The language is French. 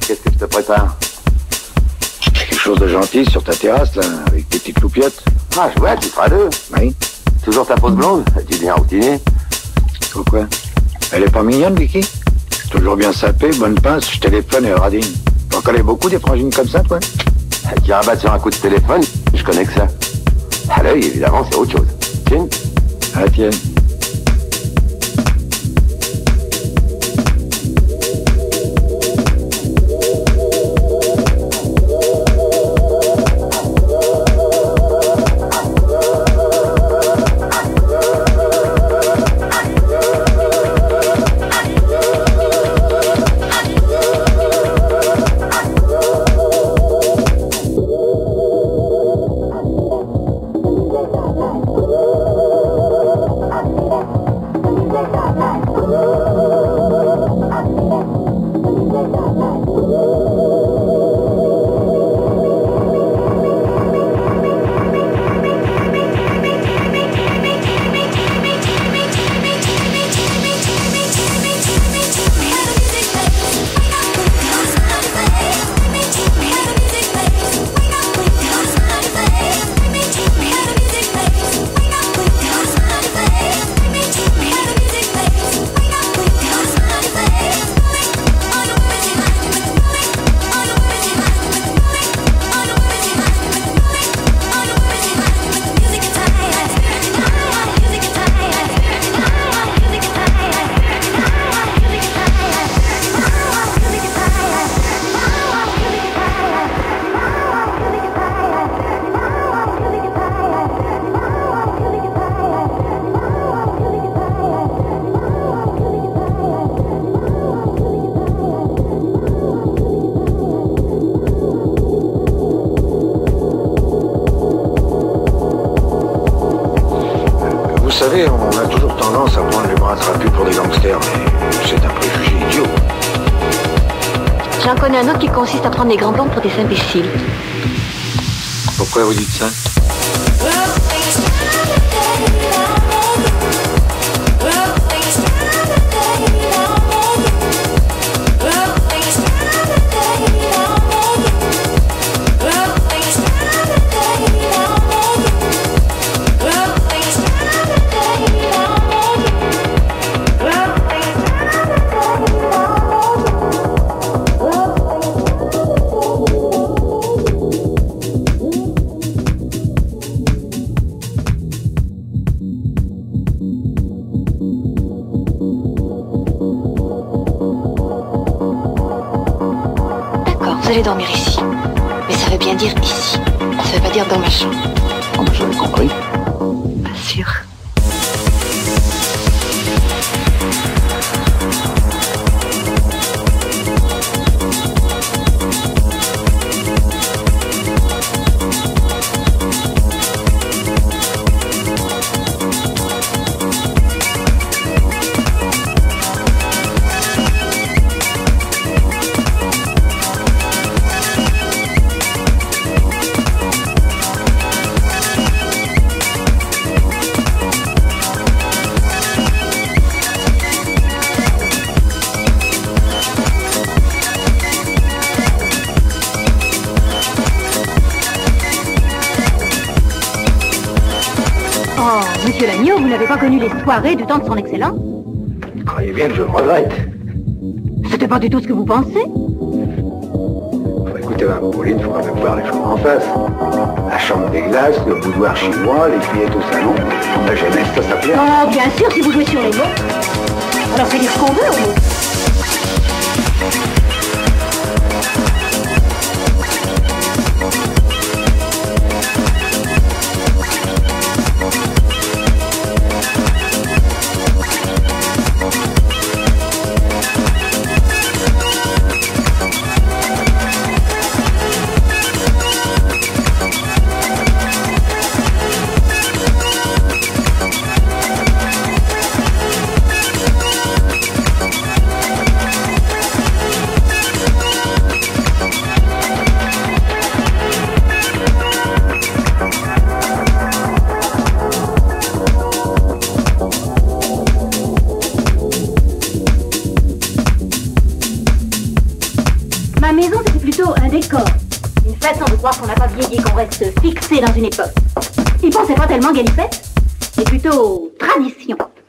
qu'est-ce que je te prépare? Quelque chose de gentil sur ta terrasse, là, avec des petites loupiottes. Ah, ouais, tu feras deux. Oui. Toujours ta pose blonde? Tu viens routiner? Pourquoi? Elle est pas mignonne, Vicky? Toujours bien sapée, bonne pince, je téléphone et radine. T'en connais beaucoup des frangines comme ça, toi? Qui rabattent sur un coup de téléphone, je connais que ça. À l'œil, évidemment, c'est autre chose. Tiens. Ah, tiens. Vous savez, on a toujours tendance à prendre les bras trapus pour des gangsters, mais c'est un préjugé idiot. J'en connais un autre qui consiste à prendre les grands blonds pour des imbéciles. Pourquoi vous dites ça? Vous allez dormir ici. Mais ça veut bien dire ici. Ça veut pas dire dans ma chambre. Oh, ben, j'avais compris. Pas sûr. Oh, monsieur Lagneau, vous n'avez pas connu les soirées du temps de son excellence? Vous croyez bien que je le regrette? C'était pas du tout ce que vous pensez? Écoutez, Pauline, faut quand même voir les choses en face. La chambre des glaces, le boudoir chinois, les fillettes au salon. La jeunesse, ça plaît. Oh, bien sûr, si vous jouez sur les mots. Alors, c'est dire ce qu'on veut, au moins. la maison, c'était plutôt un décor. Une façon de croire qu'on n'a pas vieilli, qu'on reste fixé dans une époque. Il pensait pas tellement galipette, mais plutôt tradition.